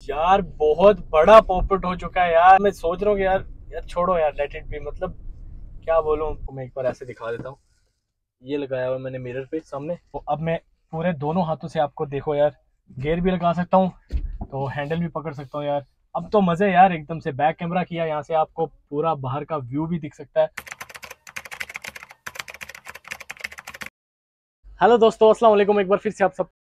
यार बहुत बड़ा पॉपट हो चुका है यार। मैं सोच रहा हूँ कि यार छोड़ो यार, लेट इट बी। मतलब क्या बोलूँ, मैं एक बार ऐसे दिखा देता हूँ। ये लगाया हुआ मैंने मिरर पे सामने, तो अब मैं पूरे दोनों हाथों से आपको देखो यार, गियर भी लगा सकता हूँ, तो हैंडल भी पकड़ सकता हूँ यार। अब तो मजे यार, एकदम से बैक कैमरा किया, यहाँ से आपको पूरा बाहर का व्यू भी दिख सकता है। हेलो दोस्तों, अस्सलाम वालेकुम। एक बार फिर से आप सब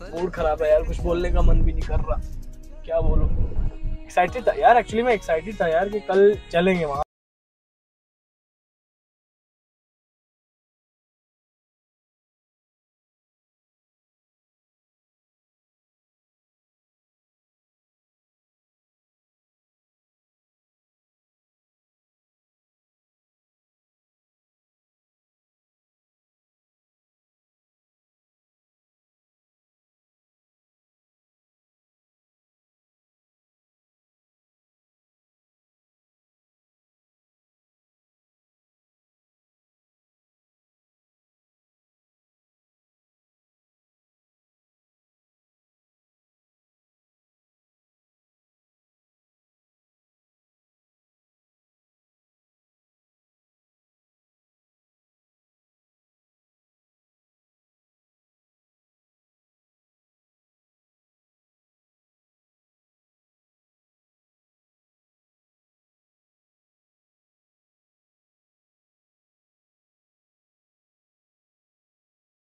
मूड खराब है यार, कुछ बोलने का मन भी नहीं कर रहा, क्या बोलूं। एक्साइटेड था यार, एक्चुअली मैं एक्साइटेड था यार कि कल चलेंगे वहाँ।